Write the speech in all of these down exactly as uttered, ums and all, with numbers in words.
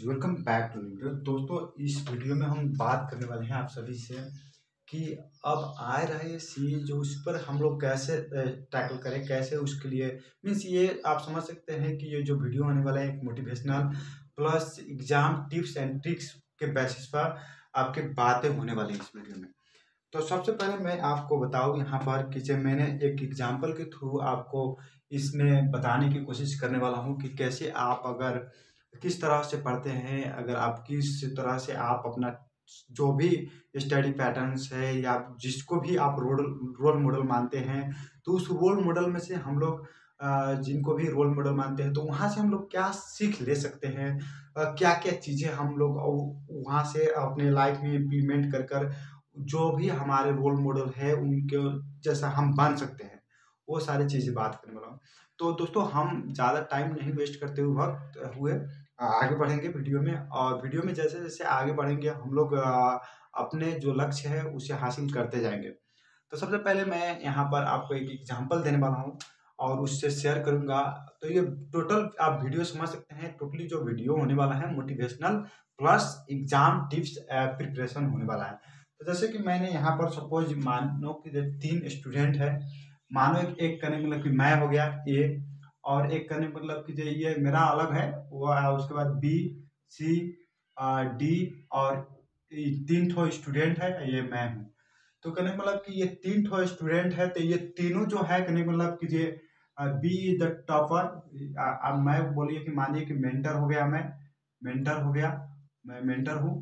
Ji, welcome back to video. दोस्तों, इस video में हम बात करने वाले हैं आप सभी से कि अब आ रहे सी जो उस पर हम लोग कैसे टैकल करें, कैसे उसके लिए मीन्स ये आप समझ सकते हैं कि ये जो वीडियो होने वाला है एक motivational plus exam tips and tricks के बेसिस पर आपके बातें होने वाली हैं इस वीडियो में। तो सबसे पहले मैं आपको बताऊं यहाँ पर कि जब मैंने एक एग्जाम्पल के थ्रू आपको इसमें बताने की कोशिश करने वाला हूँ कि कैसे आप अगर किस तरह से पढ़ते हैं, अगर आप किस तरह से आप अपना जो भी स्टडी पैटर्न्स है या जिसको भी आप रोल रोल मॉडल मानते हैं, तो उस रोल मॉडल में से हम लोग अ, जिनको भी रोल मॉडल मानते हैं तो वहाँ से हम लोग क्या सीख ले सकते हैं, क्या क्या चीज़ें हम लोग वहाँ से अपने लाइफ में इम्प्लीमेंट कर कर जो भी हमारे रोल मॉडल है उनके जैसा हम बन सकते हैं, वो सारी चीज़ें बात करने वाला हूँ। तो दोस्तों, हम ज़्यादा टाइम नहीं वेस्ट करते हुए वक्त हुए आगे बढ़ेंगे वीडियो में, और वीडियो में जैसे जैसे आगे बढ़ेंगे हम लोग अपने जो लक्ष्य है उसे हासिल करते जाएंगे। तो सबसे पहले मैं यहाँ पर आपको एक एग्जांपल देने वाला हूँ और उससे शेयर करूँगा। तो ये टोटल आप वीडियो समझ सकते हैं, टोटली जो वीडियो होने वाला है motivational plus exam tips preparation होने वाला है। तो जैसे कि मैंने यहाँ पर सपोज मानो कि तीन स्टूडेंट है, मानो एक, एक करने मतलब कि मैं हो गया ए, और एक करने मतलब कि जो ये मेरा अलग है वो, उसके बाद बी सी डी, और तीन ठो स्टूडेंट है, ये मैं हूँ। तो कहने मतलब कि ये तीन ठो स्टूडेंट है, तो ये तीनों जो है कहने मतलब कि ये बी इज द टॉपर। अब मैं बोलिए कि मानिए कि मेंटर हो गया, मैं मेंटर हो गया, मैं मेंटर हूँ।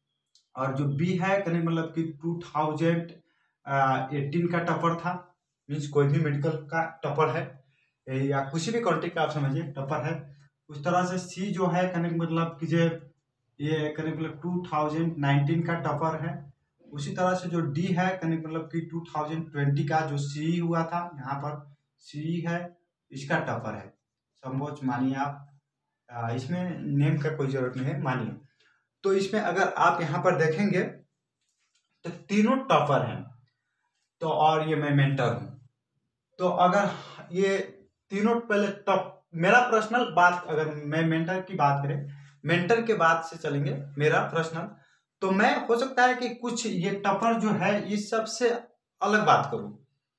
और जो बी है कहने मतलब कि टू थाउजेंड एटीन का टॉपर था, मीन्स कोई भी मेडिकल का टॉपर है या किसी भी कंट्री का आप समझिए टॉपर है। उस तरह से सी जो है कहने मतलब कि जे ये कहने मतलब टू थाउजेंड नाइनटीन का टॉपर है। उसी तरह से जो डी है कहने मतलब कि टू थाउजेंड ट्वेंटी का जो सी हुआ था, यहाँ पर सी है, इसका टॉपर है। समझ मानिए आप, आ, इसमें नेम का कोई जरूरत नहीं है, मानिए। तो इसमें अगर आप यहाँ पर देखेंगे तो तीनों टॉपर हैं, तो और ये मैं मेंटर हूँ। तो अगर ये तीनों पहले टॉप, मेरा पर्सनल बात अगर मैं मेंटर की बात करें, मेंटर के बाद से चलेंगे मेरा पर्सनल, तो मैं हो सकता है कि कुछ ये टॉपर जो है इस सब से अलग बात करूं,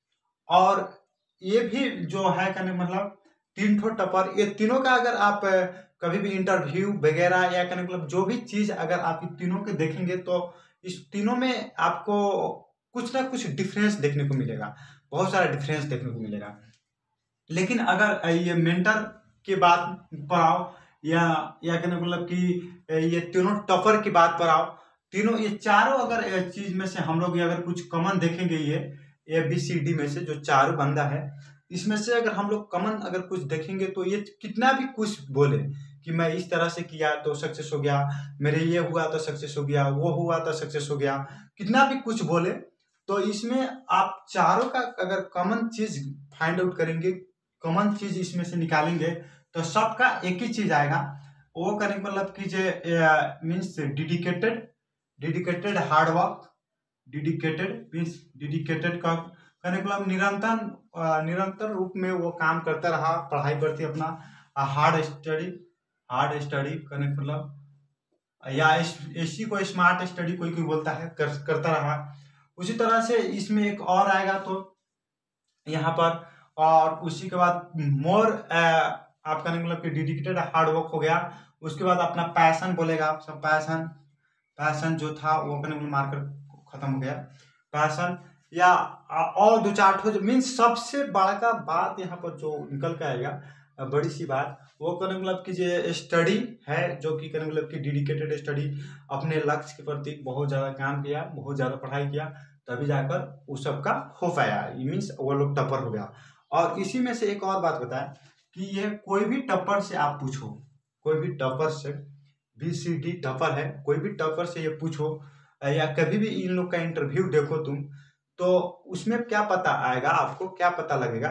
और ये भी जो है कहने मतलब तीन ठो टॉपर, ये तीनों का अगर आप कभी भी इंटरव्यू वगैरह या कहने मतलब जो भी चीज अगर आप तीनों के देखेंगे तो इस तीनों में आपको कुछ ना कुछ डिफरेंस देखने को मिलेगा, बहुत सारा डिफरेंस देखने को मिलेगा। लेकिन अगर ये मेंटर की बात पर आओ या या कहने मतलब कि ये तीनों टॉपर की बात पर आओ, तीनों ये चारों अगर चीज में से हम लोग अगर कुछ कॉमन देखेंगे, ये ए बी सी डी में से जो चारों बंदा है, इसमें से अगर हम लोग कॉमन अगर कुछ देखेंगे तो ये कितना भी कुछ बोले कि मैं इस तरह से किया तो सक्सेस हो गया, मेरे ये हुआ तो सक्सेस हो गया, वो हुआ तो सक्सेस हो गया, कितना भी कुछ बोले, तो इसमें आप चारों का अगर कॉमन चीज फाइंड आउट करेंगे, कॉमन चीज इसमें से निकालेंगे, तो सबका एक ही चीज आएगा। वो करने मतलब कि J means dedicated, dedicated hard work, dedicated means dedicated का करने मतलब निरंतर निरंतर रूप में वो काम करता रहा, पढ़ाई करती अपना, हार्ड स्टडी, हार्ड स्टडी करने मतलब, या इसी को स्मार्ट स्टडी कोई कोई बोलता है, कर, करता रहा। उसी तरह से इसमें एक और आएगा तो यहाँ पर, और उसी के बाद मोर आपका मतलब कि डेडिकेटेड हार्ड वर्क हो गया। उसके बाद अपना पैशन बोलेगा, सब पैशन, पैशन जो था वो अपने मार्कर खत्म हो गया, पैशन, या और दो चार ठो मीन्स सबसे बड़ा का बात यहाँ पर जो निकल के आएगा, बड़ी सी बात, वो करने मतलब कि जो स्टडी है, जो कि करने मतलब कि डेडिकेटेड स्टडी, अपने लक्ष्य के प्रति बहुत ज़्यादा काम किया, बहुत ज़्यादा पढ़ाई किया, तभी जाकर उस सब का हो पाया, मीन्स वो लोग टॉपर हो गया। और इसी में से एक और बात बताएं कि ये कोई भी टॉपर से आप पूछो, कोई भी टॉपर से, बी सी डी टॉपर है, कोई भी टॉपर से ये पूछो या कभी भी इन लोग का इंटरव्यू देखो तुम, तो उसमें क्या पता आएगा आपको, क्या पता लगेगा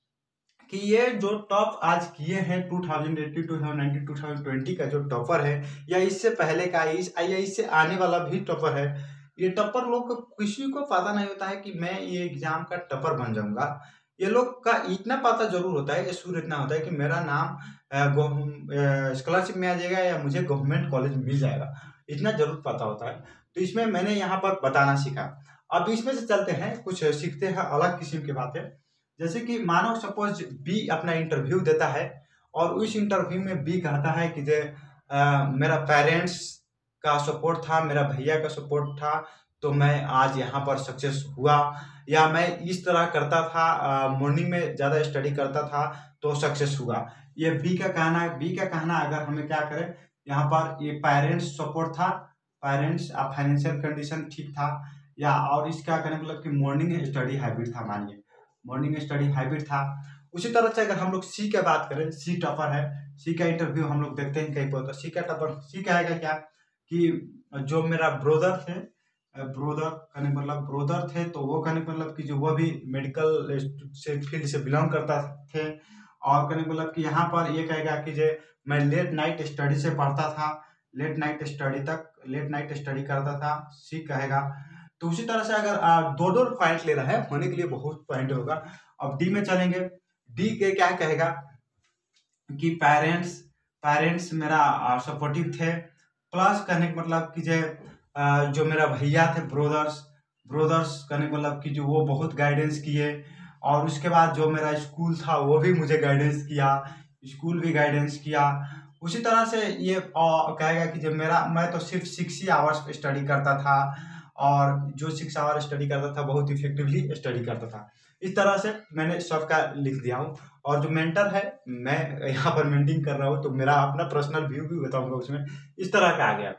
कि ये जो टॉप आज किए हैं two thousand eighteen, two thousand nineteen, two thousand twenty का जो टॉपर है, या इससे पहले का, इस या इससे आने वाला भी टॉपर है, ये टॉपर लोग को किसी को पता नहीं होता है कि मैं ये एग्जाम का टॉपर बन जाऊंगा, ये लोग का इतना पता जरूर होता है, ये सूर इतना होता है कि मेरा नाम स्कॉलरशिप में आ जाएगा या मुझे गवर्नमेंट कॉलेज मिल जाएगा, इतना जरूर पता होता है। तो इसमें मैंने यहाँ पर बताना सीखा। अब इसमें से चलते हैं, कुछ सीखते हैं अलग किस्म की बातें। जैसे कि मानो सपोज बी अपना इंटरव्यू देता है और उस इंटरव्यू में बी कहता है कि जे आ, मेरा पेरेंट्स का सपोर्ट था, मेरा भैया का सपोर्ट था, तो मैं आज यहाँ पर सक्सेस हुआ, या मैं इस तरह करता था, मॉर्निंग में ज़्यादा स्टडी करता था तो सक्सेस हुआ। ये बी का कहना है। बी का कहना अगर हमें क्या करें, यहाँ पर ये पेरेंट्स सपोर्ट था, पेरेंट्स फाइनेंशियल कंडीशन ठीक था, या और इसका कहने मतलब कि मॉर्निंग स्टडी हैबिट था, मानिए मॉर्निंग स्टडी हैबिट था। उसी तरह से अगर हम लोग सी की बात करें, सी टॉपर है, सी का इंटरव्यू हम लोग देखते हैं कहीं पर, तो सी का टॉपर सी कहेगा क्या कि जो मेरा ब्रोदर थे, ब्रोदर कहने मतलब ब्रोदर थे, तो वो कहने मतलब कि जो वो भी मेडिकल से फील्ड से बिलोंग करता थे, और कहने मतलब कि यहाँ पर ये कहेगा कि जो मैं लेट नाइट स्टडी से पढ़ता था, लेट नाइट स्टडी तक लेट नाइट स्टडी करता था, सी कहेगा। तो उसी तरह से अगर दो दो पॉइंट ले रहा है, होने के लिए बहुत पॉइंट होगा। अब डी में चलेंगे। डी के क्या कहेगा कि पेरेंट्स पेरेंट्स मेरा सपोर्टिव थे, प्लस कहने का मतलब कि जो जो मेरा भैया थे, ब्रोदर्स ब्रोदर्स कहने का मतलब कि जो वो बहुत गाइडेंस किए, और उसके बाद जो मेरा स्कूल था वो भी मुझे गाइडेंस किया, स्कूल भी गाइडेंस किया। उसी तरह से ये कहेगा कि जब मेरा मैं तो सिर्फ सिक्स ही आवर्स स्टडी करता था, और जो सिक्स आवर स्टडी करता था बहुत इफेक्टिवली स्टडी करता था। इस तरह से मैंने सबका लिख दिया हूँ। और जो मेंटर है, मैं यहाँ पर मेंटिंग कर रहा हूँ, तो मेरा अपना पर्सनल व्यू भी बताऊंगा उसमें, इस तरह का आ गया।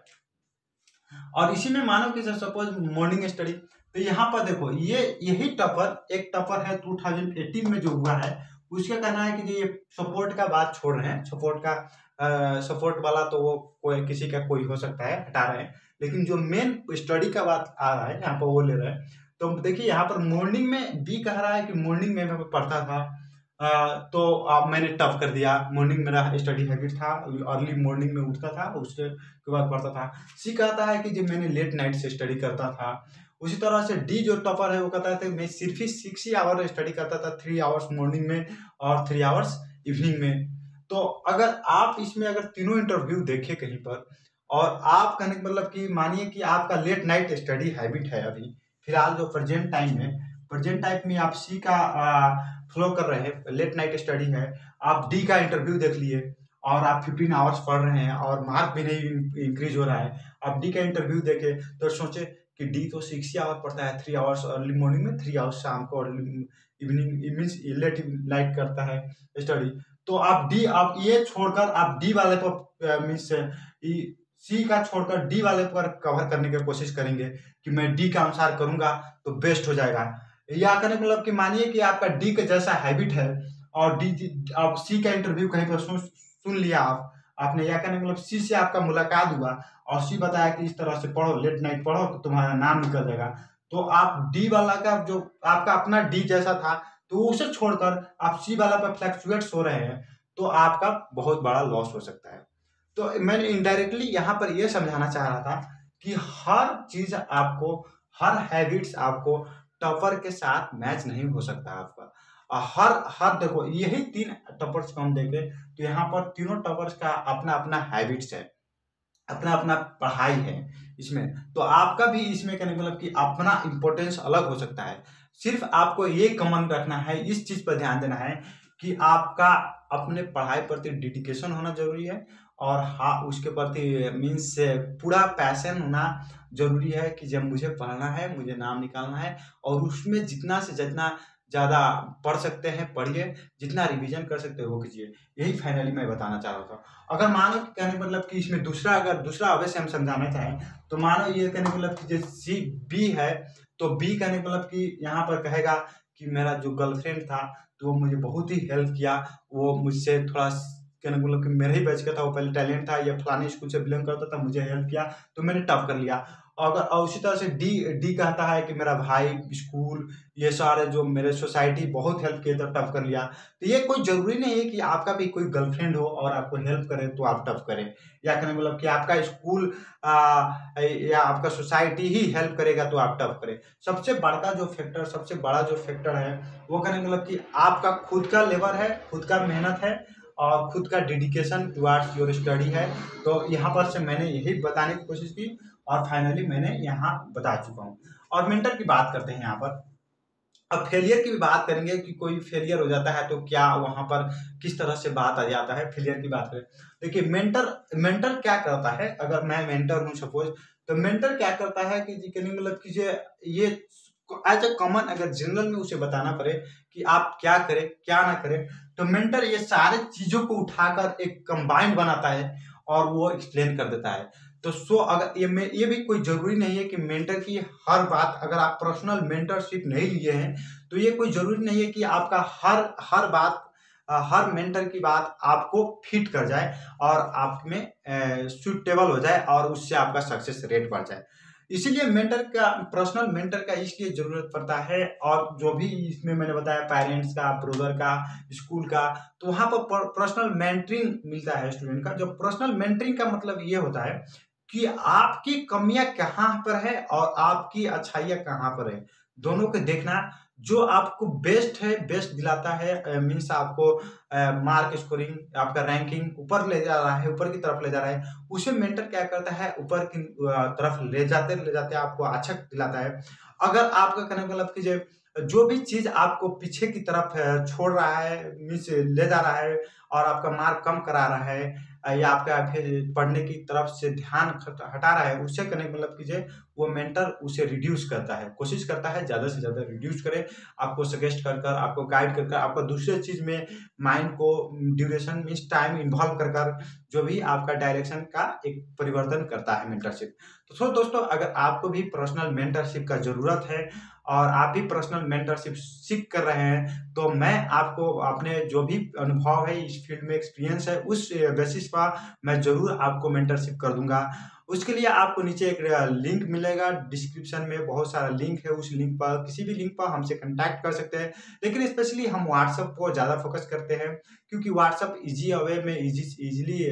और इसी में मानो कि सपोज मॉर्निंग स्टडी, तो यहाँ पर देखो ये यही टॉपर, एक टॉपर है दो हज़ार अठारह में जो हुआ है, उसका कहना है कि ये सपोर्ट का बात छोड़ रहे हैं, सपोर्ट का सपोर्ट वाला तो वो कोई किसी का कोई हो सकता है, हटा रहे हैं, लेकिन जो मेन स्टडी का बात आ रहा है यहाँ पर वो ले रहे हैं। तो देखिए यहाँ पर मॉर्निंग में बी कह रहा है कि मॉर्निंग में मैं पढ़ता था, आ, तो अब मैंने टफ कर दिया, मॉर्निंग मेरा स्टडी हैबिट था, अर्ली मॉर्निंग में उठता था, उसके बाद पढ़ता था। सी कहता है कि जब मैंने लेट नाइट से स्टडी करता था। उसी तरह से डी जो टॉपर है वो कहता है मैं सिर्फ ही सिक्स ही आवर स्टडी करता था, थ्री आवर्स मॉर्निंग में और थ्री आवर्स इवनिंग में। तो अगर आप इसमें अगर तीनों इंटरव्यू देखें कहीं पर, और आप कहने का मतलब कि मानिए कि आपका लेट नाइट स्टडी हैबिट है, अभी फिलहाल जो प्रेजेंट टाइम में प्रेजेंट टाइम में आप सी का फ्लो कर रहे हैं, लेट नाइट स्टडी है, आप डी का इंटरव्यू देख लिए और आप फिफ्टीन आवर्स पढ़ रहे हैं और मार्क भी नहीं इंक्रीज हो रहा है, आप डी का इंटरव्यू देखे तो सोचे कि डी तो सिक्स आवर पढ़ता है, थ्री आवर्स अर्ली मॉर्निंग में, थ्री आवर्स शाम को early evening means late night करता है स्टडी। तो आप डी आप ये छोड़कर आप डी वाले पर मीन्स सी का छोड़कर डी वाले पर कवर करने की कोशिश करेंगे कि मैं डी का अनुसार करूंगा तो बेस्ट हो जाएगा। या करने मतलब कि मानिए कि आपका डी का जैसा हैबिट है और डी आप सी का इंटरव्यू कहीं पर सुन सुन लिया आप आपने, या कहने मतलब सी से आपका मुलाकात हुआ और सी बताया कि इस तरह से पढ़ो, लेट नाइट पढ़ो तो तुम्हारा नाम निकल जाएगा, तो आप डी वाला का जो आपका अपना डी जैसा था तो उसे छोड़कर आप सी वाला पर फ्लैक्चुएट हो रहे हैं, तो आपका बहुत बड़ा लॉस हो सकता है। तो मैंने इनडायरेक्टली यहाँ पर यह समझाना चाह रहा था कि हर चीज आपको, हर हैबिट्स आपको टॉपर के साथ मैच नहीं हो सकता आपका। हर हर देखो यही तीन टॉपर्स को हम देखें तो यहाँ पर तीनों टॉपर्स का अपना अपना हैबिट्स है, अपना अपना पढ़ाई है इसमें, तो आपका भी इसमें कहने मतलब कि अपना इम्पोर्टेंस अलग हो सकता है। सिर्फ आपको ये कॉमन रखना है, इस चीज पर ध्यान देना है कि आपका अपने पढ़ाई प्रति डेडिकेशन होना जरूरी है, और हाँ उसके प्रति मीन्स पूरा पैशन होना जरूरी है कि जब मुझे पढ़ना है, मुझे नाम निकालना है, और उसमें जितना से जितना ज़्यादा पढ़ सकते हैं पढ़िए, जितना रिवीजन कर सकते हो वो कीजिए। यही फाइनली मैं बताना चाह रहा था। अगर मानो कि कहने मतलब कि इसमें दूसरा अगर दूसरा अवश्य हम समझाना चाहें तो मानो ये कहने मतलब कि जैसे सी बी है, तो बी कहने मतलब कि यहाँ पर कहेगा कि मेरा जो गर्लफ्रेंड था तो वो मुझे बहुत ही हेल्प किया, वो मुझसे थोड़ा कहने मतलब कि मेरे ही बैच का था, वो पहले टैलेंट था या फलाने स्कूल से बिलोंग करता था, मुझे हेल्प किया तो मैंने टॉप कर लिया। अगर और उसी तरह से डी डी कहता है कि मेरा भाई, स्कूल, ये सारे जो मेरे सोसाइटी बहुत हेल्प किए तो टफ कर लिया। तो ये कोई ज़रूरी नहीं है कि आपका भी कोई गर्लफ्रेंड हो और आपको हेल्प करे तो आप टफ करें, या कहने का मतलब कि आपका स्कूल अ, या आपका सोसाइटी ही हेल्प करेगा तो आप टफ करें। सबसे बड़का जो फैक्टर सबसे बड़ा जो फैक्टर है वो कहने का मतलब कि आपका खुद का लेबर है, खुद का मेहनत है और खुद का डेडिकेशन टुवर्ड्स योर स्टडी है। तो यहाँ पर से मैंने यही बताने की कोशिश की और फाइनली मैंने यहाँ बता चुका हूँ। और मेंटर की बात करते हैं यहाँ पर। अब फेलियर की भी बात करेंगे कि कोई फेलियर हो जाता है तो क्या वहाँ पर किस तरह से बात आ जाता है, फेलियर की बात करें। देखिए मेंटर मेंटर क्या करता है, अगर मैं मेंटर हूँ सपोज, तो मेंटर क्या करता है कि जी कहने मतलब कि जे ये एज अ कॉमन अगर जनरल में उसे बताना पड़े कि आप क्या करें क्या ना करें, तो मेंटर ये सारे चीज़ों को उठाकर एक कंबाइंड बनाता है और वो एक्सप्लेन कर देता है। तो सो अगर ये में ये भी कोई ज़रूरी नहीं है कि मेंटर की हर बात, अगर आप पर्सनल मेंटरशिप नहीं लिए हैं तो ये कोई ज़रूरी नहीं है कि आपका हर हर बात अ, हर मेंटर की बात आपको फिट कर जाए और आप में अ, सूटेबल हो जाए और उससे आपका सक्सेस रेट बढ़ जाए। इसीलिए मेंटर का पर्सनल मेंटर का इसलिए ज़रूरत पड़ता है। और जो भी इसमें मैंने बताया पेरेंट्स का, ब्रदर का, स्कूल का, तो वहाँ पर पर्सनल मेंटरिंग मिलता है स्टूडेंट का। जो पर्सनल मेंटरिंग का मतलब ये होता है कि आपकी कमियां कहाँ पर है और आपकी अच्छाइयाँ कहाँ पर है, दोनों को देखना। जो आपको बेस्ट है, बेस्ट दिलाता है, मीन्स आपको मार्क स्कोरिंग, आपका रैंकिंग ऊपर ले जा रहा है, ऊपर की तरफ ले जा रहा है, उसे मेंटर क्या करता है, ऊपर की अ, तरफ ले जाते ले जाते आपको अच्छा दिलाता है। अगर आपका कहने का मतलब कि जो जो भी चीज़ आपको पीछे की तरफ अ, छोड़ रहा है, मीन्स ले जा रहा है और आपका मार्क कम करा रहा है, अ, या आपका फिर पढ़ने की तरफ से ध्यान खट हटा रहा है, उससे कहने का मतलब कीजिए वो मेंटर उसे रिड्यूस करता है, कोशिश करता है ज़्यादा से ज़्यादा रिड्यूस करे, आपको सजेस्ट कर कर, आपको गाइड कर कर, आपको दूसरे चीज़ में माइंड को ड्यूरेशन मीन्स टाइम इन्वॉल्व कर कर जो भी आपका डायरेक्शन का एक परिवर्तन करता है मेंटरशिप। तो सो दोस्तों, अगर आपको भी पर्सनल मेंटरशिप का ज़रूरत है और आप भी पर्सनल मेंटरशिप सीख कर रहे हैं, तो मैं आपको अपने जो भी अनुभव है इस फील्ड में, एक्सपीरियंस है, उस बेसिस पर मैं ज़रूर आपको मेंटरशिप कर दूंगा। उसके लिए आपको नीचे एक लिंक मिलेगा, डिस्क्रिप्शन में बहुत सारा लिंक है, उस लिंक पर किसी भी लिंक पर हमसे कांटेक्ट कर सकते हैं। लेकिन स्पेशली हम व्हाट्सएप को ज़्यादा फोकस करते हैं क्योंकि व्हाट्सएप इजी अवे में इजी इजीली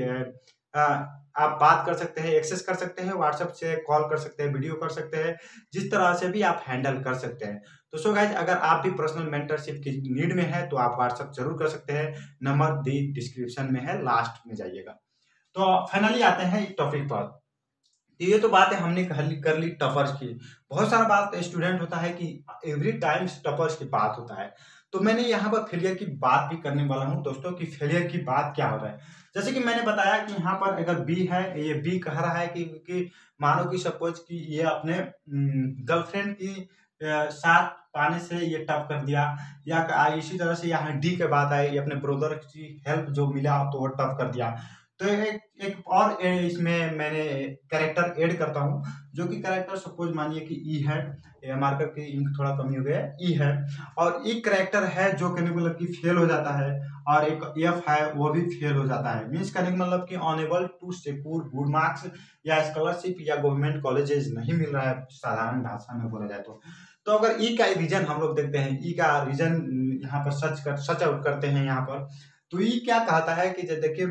आप बात कर सकते हैं, एक्सेस कर सकते हैं, व्हाट्सएप से कॉल कर सकते हैं, वीडियो कर सकते हैं, जिस तरह से भी आप हैंडल कर सकते हैं। तो सो गाइज, अगर आप भी पर्सनल मेंटरशिप की नीड में है तो आप व्हाट्सएप जरूर कर सकते हैं, नंबर दी डिस्क्रिप्शन में है, लास्ट में जाइएगा। तो फाइनली आते हैं इस टॉपिक पर। ये तो बात है हमने कर ली कर ली टफर्स की। बहुत सारा बात स्टूडेंट होता है कि एवरी टाइम टफर्स की बात होता है, तो मैंने यहाँ पर फेलियर की बात भी करने वाला हूँ दोस्तों कि फेलियर की बात क्या होता है। जैसे कि मैंने बताया कि यहाँ पर अगर बी है, ये बी कह रहा है कि, कि मानो कि सपोज कि ये अपने गर्लफ्रेंड की अ, साथ पाने से ये टफ कर दिया, या क- इसी तरह से यहाँ डी के बात आई, ये अपने ब्रदर की हेल्प जो मिला तो वो टफ कर दिया। तो एक एक और ए- इसमें मैंने कैरेक्टर ऐड करता हूँ, जो कि कैरेक्टर सपोज मानिए कि ई है, ये मार्कर की इंक थोड़ा कमी हो गया, ई है, और एक कैरेक्टर है जो कहने को मतलब कि फेल हो जाता है, और एक एफ है वो भी फेल हो जाता है। मीन्स कहने का मतलब कि unable to secure good marks या स्कॉलरशिप या गवर्नमेंट कॉलेजेस नहीं मिल रहा है, साधारण भाषा में बोला जाए तो। तो अगर ई का रीजन हम लोग देखते हैं, ई का रीजन यहाँ पर सच कर सच आउट करते हैं यहाँ पर। तो ई क्या कहता है कि जो देखिए,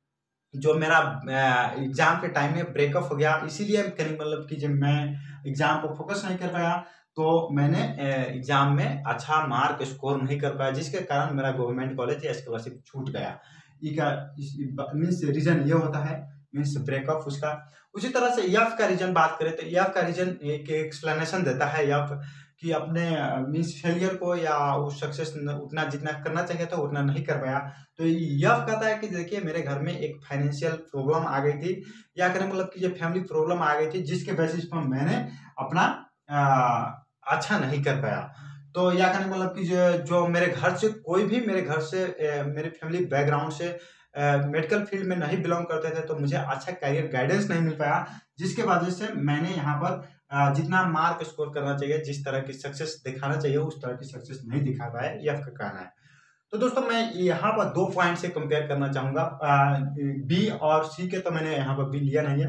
जो मेरा एग्जाम के टाइम में ब्रेकअप हो गया, इसीलिए कहने का मतलब कि जब मैं एग्जाम पर फोकस नहीं कर पाया तो मैंने एग्जाम में अच्छा मार्क स्कोर नहीं कर पाया, जिसके कारण मेरा गवर्नमेंट कॉलेज या स्कॉलरशिप छूट गया। ई का मीन्स रीजन ये होता है, मीन्स ब्रेकअप उसका। उसी तरह से यफ का रीजन बात करें तो यफ का रीजन एक एक्सप्लेनेशन देता है यफ कि अपने मीन्स फेलियर को या उस सक्सेस उतना जितना करना चाहिए था उतना नहीं कर पाया। तो यह कहता है कि देखिए मेरे घर में एक फाइनेंशियल प्रॉब्लम आ गई थी, या कहने मतलब कि जो फैमिली प्रॉब्लम आ गई थी, जिसके बेसिस पर मैंने अपना आ, अच्छा नहीं कर पाया। तो या कहने मतलब कि जो जो मेरे घर से कोई भी मेरे घर से ए, मेरे फैमिली बैकग्राउंड से मेडिकल फील्ड में नहीं बिलोंग करते थे, तो मुझे अच्छा करियर गाइडेंस नहीं मिल पाया, जिसके वजह से मैंने यहाँ पर अ, जितना मार्क स्कोर करना चाहिए, जिस तरह की सक्सेस दिखाना चाहिए, उस तरह की सक्सेस नहीं दिखा पाया, ये आपका कहना है। तो दोस्तों मैं यहाँ पर दो पॉइंट से कंपेयर करना चाहूंगा, बी और सी के, तो मैंने यहाँ पर बी लिया नहीं है।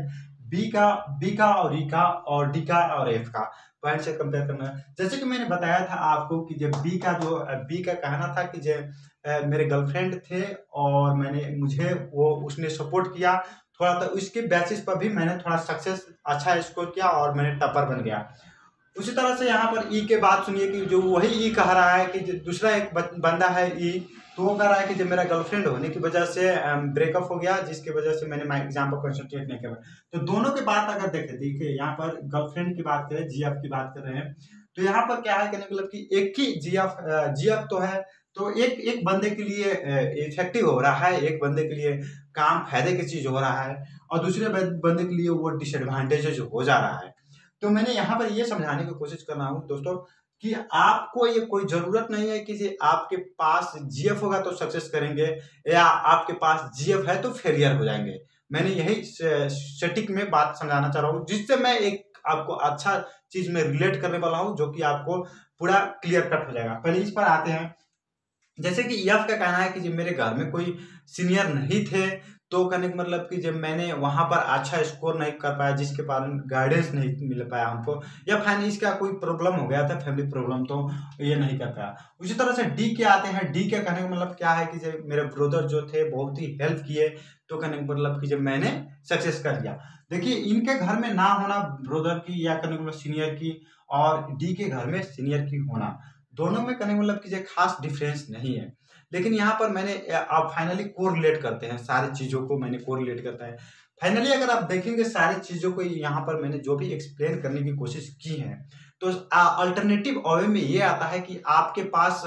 बी का बी का और ई का और डी का और एफ का पॉइंट से कंपेयर करना है। जैसे कि मैंने बताया था आपको कि जब बी का जो बी का कहना था कि जो मेरे गर्लफ्रेंड थे और मैंने मुझे वो उसने सपोर्ट किया थोड़ा, तो उसके बेसिस पर भी मैंने थोड़ा सक्सेस अच्छा स्कोर किया और मैंने टॉपर बन गया। उसी तरह से यहाँ पर ई के बात सुनिए कि जो वही ई कह रहा है कि दूसरा एक बंदा है ई, तो वो कह रहा है कि जब मेरा गर्लफ्रेंड होने की वजह से ब्रेकअप हो गया, जिसकी वजह से मैंने माई एग्जाम पर कंसंट्रेट नहीं किया। तो दोनों की बात अगर देखें, देखिए यहाँ पर गर्लफ्रेंड की बात करें, जी एफ की बात कर रहे हैं, तो यहाँ पर क्या है कहने मतलब कि एक ही जी एफ जी एफ तो है, तो एक एक बंदे के लिए इफेक्टिव हो रहा है, एक बंदे के लिए काम फायदे की चीज हो रहा है और दूसरे बंदे के लिए वो डिसएडवांटेज हो जा रहा है। तो मैंने यहाँ पर ये समझाने की कोशिश कर रहा हूँ दोस्तों कि आपको ये कोई जरूरत नहीं है कि आपके पास जीएफ होगा तो सक्सेस करेंगे या आपके पास जीएफ है तो फेलियर हो जाएंगे। मैंने यही सेटिक में बात समझाना चाह रहा हूँ, जिससे मैं एक आपको अच्छा चीज में रिलेट करने वाला हूँ जो कि आपको पूरा क्लियर कट हो जाएगा। पहले इस पर आते हैं। जैसे कि एफ का कहना है कि जब मेरे घर में कोई सीनियर नहीं थे तो कहने का मतलब कि जब मैंने वहां पर अच्छा स्कोर नहीं कर पाया, जिसके कारण गाइडेंस नहीं मिल पाया हमको, या फाइनेंस का कोई प्रॉब्लम हो गया था, फैमिली प्रॉब्लम, तो ये नहीं कर पाया। उसी तरह से डी के आते हैं। डी के कहने का मतलब क्या है कि जब मेरे ब्रदर जो थे बहुत ही हेल्प किए, तो कहने का मतलब कि जब मैंने सक्सेस कर लिया। देखिए इनके घर में ना होना ब्रदर की या कहने का मतलब सीनियर की, और डी के घर में सीनियर की होना, दोनों में कहने का मतलब कि खास डिफरेंस नहीं है। लेकिन यहाँ पर मैंने आप फाइनली कोरिलेट करते हैं, सारी चीज़ों को मैंने कोरिलेट करता है। फाइनली अगर आप देखेंगे सारी चीज़ों को यहाँ पर मैंने जो भी एक्सप्लेन करने की कोशिश की है, तो अल्टरनेटिव वे में ये आता है कि आपके पास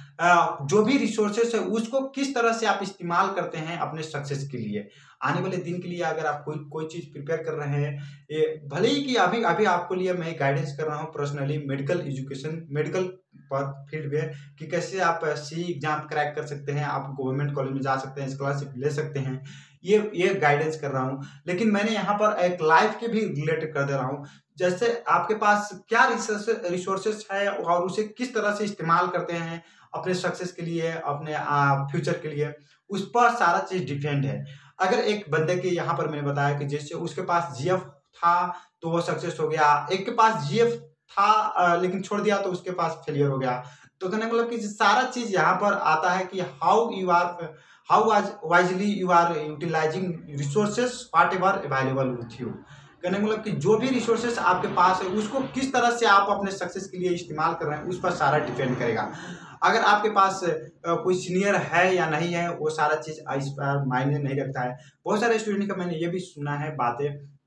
जो भी रिसोर्सेस है उसको किस तरह से आप इस्तेमाल करते हैं अपने सक्सेस के लिए, आने वाले दिन के लिए। अगर आप कोई कोई चीज़ प्रिपेयर कर रहे हैं, ये भले ही कि अभी अभी आपको लिए मैं गाइडेंस कर रहा हूँ पर्सनली मेडिकल एजुकेशन मेडिकल पर फील्ड में, कि कैसे आप सी एग्जाम क्रैक कर सकते हैं, आप गवर्नमेंट कॉलेज में जा सकते हैं, स्कॉलरशिप ले सकते हैं, ये ये गाइडेंस कर रहा हूँ। लेकिन मैंने यहाँ पर एक लाइफ के भी रिलेट कर दे रहा हूँ, जैसे आपके पास क्या रिसोर्सेस है और उसे किस तरह से इस्तेमाल करते हैं अपने सक्सेस के लिए, अपने फ्यूचर के लिए, उस पर सारा चीज डिपेंड है। अगर एक बंदे के यहाँ पर मैंने बताया कि जैसे उसके पास जीएफ था तो वो सक्सेस हो गया, एक के पास जीएफ था आ, लेकिन छोड़ दिया तो उसके पास फेलियर हो गया। तो कहने मतलब कि सारा चीज यहाँ पर आता है कि how you are how wisely you are utilising resources whatever available with you. कहने मतलब कि जो भी रिसोर्सेस आपके पास है उसको किस तरह से आप अपने सक्सेस के लिए इस्तेमाल कर रहे हैं, उस पर सारा डिपेंड करेगा। अगर आपके पास कोई सीनियर है या नहीं है, वो सारा चीज इस पर मायने नहीं रखता है। बहुत सारे स्टूडेंट का मैंने ये भी सुना है बातें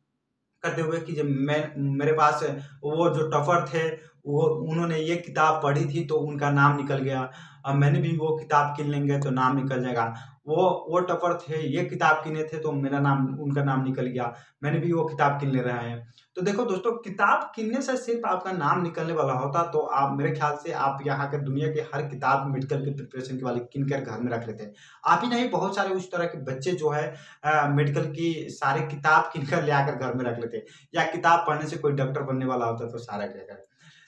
करते हुए कि जब मैं मेरे पास वो जो टफर थे वो उन्होंने ये किताब पढ़ी थी तो उनका नाम निकल गया, अब मैंने भी वो किताब किन लेंगे तो नाम निकल जाएगा। वो वो टफर थे, ये किताब किने थे तो मेरा नाम उनका नाम निकल गया, मैंने भी वो किताब किन ले रहे हैं। तो देखो दोस्तों, किताब किनने से सिर्फ आपका नाम निकलने वाला होता तो आप मेरे ख्याल से आप यहाँ के दुनिया के हर किताब मेडिकल के प्रिपरेशन के वाले किन कर घर में रख लेते हैं। आप ही नहीं, बहुत सारे उस तरह के बच्चे जो है मेडिकल की सारे किताब किन कर ले आकर घर में रख लेते हैं, या किताब पढ़ने से कोई डॉक्टर बनने वाला होता तो सारा क्या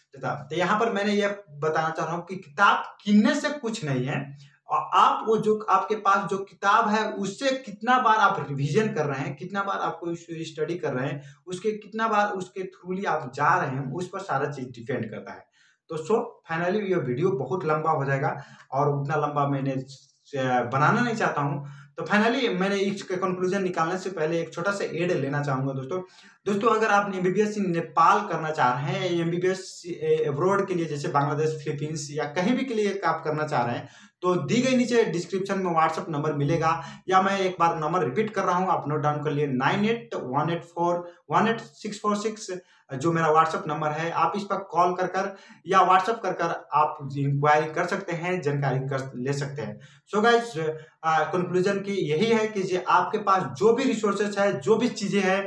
तो यहाँ पर मैंने ये बताना चाह रहा हूँ कि किताब किनने से कुछ नहीं है, और आप वो जो आपके पास जो किताब है उससे कितना बार आप रिवीजन कर रहे हैं, कितना बार आपको स्टडी कर रहे हैं, उसके कितना बार उसके थ्रूली आप जा रहे हैं, उस पर सारा चीज डिपेंड करता है। तो सो फाइनली ये वीडियो बहुत लंबा हो जाएगा और उतना लंबा मैंने बनाना नहीं चाहता हूँ। तो फाइनली मैंने इसका कंक्लूजन निकालने से पहले एक छोटा सा एड लेना चाहूंगा दोस्तों। दोस्तों अगर आप एमबीबीएस नेपाल करना चाह रहे हैं, एमबीबीएस अब्रॉड के लिए जैसे बांग्लादेश, फिलीपींस या कहीं भी के लिए आप करना चाह रहे हैं, तो दी गई नीचे डिस्क्रिप्शन में व्हाट्सएप नंबर मिलेगा, या मैं एक बार नंबर रिपीट कर रहा हूँ, आप नोट डाउन कर लिए, nine eight one eight four one eight six four six जो मेरा व्हाट्सएप नंबर है। आप इस पर कॉल कर कर या व्हाट्सएप कर कर आप इंक्वायरी कर सकते हैं, जानकारी कर ले सकते हैं। सो गाइस, कंक्लूजन की यही है कि जे आपके पास जो भी रिसोर्सेस है, जो भी चीजें हैं,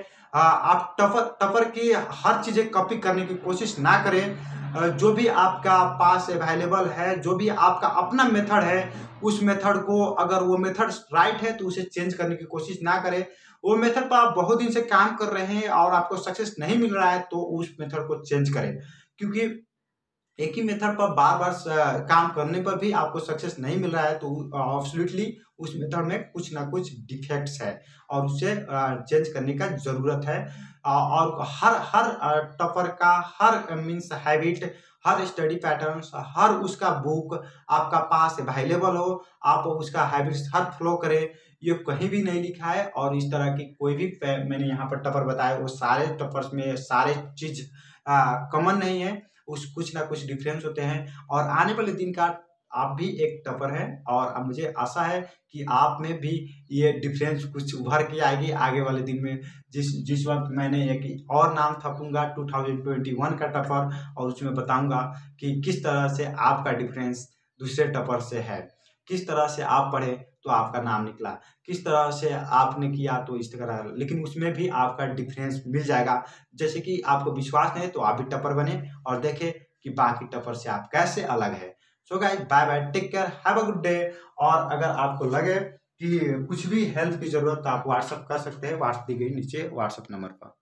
आप टफर टफर की हर चीजें कॉपी करने की कोशिश ना करें। जो भी आपका पास अवेलेबल है, जो भी आपका अपना मेथड है, उस मेथड को, अगर वो मेथड राइट है तो उसे चेंज करने की कोशिश ना करें। वो मेथड पर आप बहुत दिन से काम कर रहे हैं और आपको सक्सेस नहीं मिल रहा है तो उस मेथड को चेंज करें, क्योंकि एक ही मेथड पर बार बार स- काम करने पर भी आपको सक्सेस नहीं मिल रहा है, तो ऑब्सोल्युटली उस मेथड में कुछ ना कुछ डिफेक्ट्स है और उसे चेंज करने का ज़रूरत है। अ, और हर हर टॉपर का हर मीन्स हैबिट, हर स्टडी पैटर्न्स, हर उसका बुक आपका पास अवेलेबल हो, आप उसका हैबिट्स हर फ्लो करें, ये कहीं भी नहीं लिखा है। और इस तरह की कोई भी पे- मैंने यहाँ पर टॉपर बताया वो सारे टॉपर्स में सारे चीज़ कॉमन नहीं है, उस कुछ ना कुछ डिफरेंस होते हैं। और आने वाले दिन का आप भी एक टॉपर हैं और अब मुझे आशा है कि आप में भी ये डिफरेंस कुछ उभर के आएगी आगे वाले दिन में। जिस जिस वक्त मैंने एक और नाम थपूंगा टू थाउजेंड ट्वेंटी वन का टॉपर, और उसमें बताऊंगा कि किस तरह से आपका डिफरेंस दूसरे टॉपर से है, किस तरह से आप पढ़े तो आपका नाम निकला, किस तरह से आपने किया तो इस तरह, लेकिन उसमें भी आपका डिफरेंस मिल जाएगा। जैसे कि आपको विश्वास नहीं है तो आप भी टॉपर बने और देखें कि बाकी टॉपर से आप कैसे अलग है। So guys, bye bye, take care, have a good day. और अगर आपको लगे कि कुछ भी हेल्प की जरूरत तो आप व्हाट्सअप कर सकते हैं, व्हाट्सअप दी गई नीचे व्हाट्सअप नंबर पर।